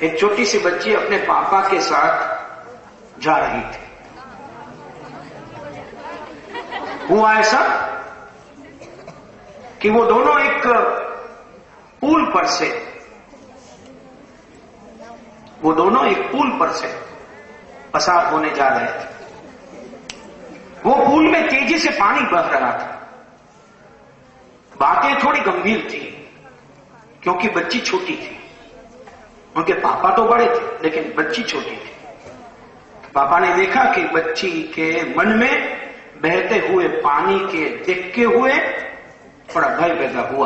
एक छोटी सी बच्ची अपने पापा के साथ जा रही थी। हुआ ऐसा कि वो दोनों एक पुल पर से पसार होने जा रहे थे। वो पुल में तेजी से पानी बह रहा था। बातें थोड़ी गंभीर थी क्योंकि बच्ची छोटी थी। उनके पापा तो बड़े थे लेकिन बच्ची छोटी थी। पापा ने देखा कि बच्ची के मन में बहते हुए पानी के देखते हुए थोड़ा भय पैदा हुआ।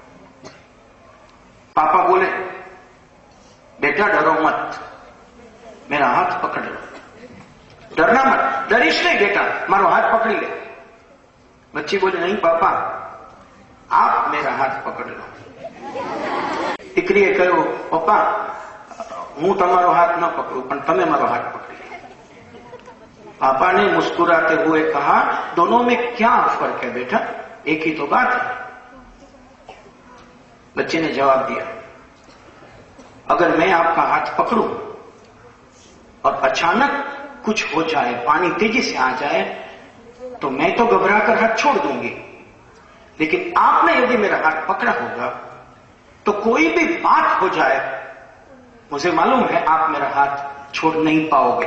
पापा बोले, बेटा डरो मत, मेरा हाथ पकड़ लो। डरना मत, डरीश नहीं बेटा, मारो हाथ पकड़ी ले। बच्ची बोले, नहीं पापा, आप मेरा हाथ पकड़ लो। દીકરીએ કહ્યું, પપ્પા હું તમારો હાથ ન પકડું પણ તમે મારો હાથ પકડી લો। पापा ने मुस्कुराते हुए कहा, दोनों में क्या फर्क है बेटा, एक ही तो बात है। बच्चे ने जवाब दिया, अगर मैं आपका हाथ पकड़ूं और अचानक कुछ हो जाए, पानी तेजी से आ जाए, तो मैं तो घबराकर हाथ छोड़ दूंगी, लेकिन आपने यदि मेरा हाथ पकड़ा होगा तो कोई भी बात हो जाए, मुझे मालूम है आप मेरा हाथ छोड़ नहीं पाओगे।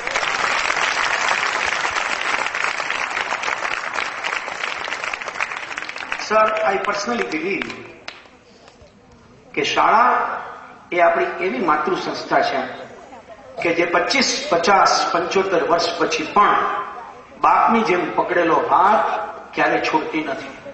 સર, આઈ પર્સનલી બિલીવ કે શાળા એ આપણી એવી માતૃ સંસ્થા છે કે જે 25, 50, 75 વર્ષ પછી પણ બાપની જેમ પકડેલો હાથ ક્યારે છોડતી નથી।